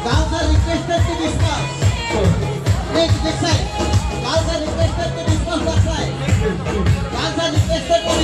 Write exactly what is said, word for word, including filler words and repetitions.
Girls are requested to disperse. Next, next side. Girls are requested to disperse that side. Girls are requested to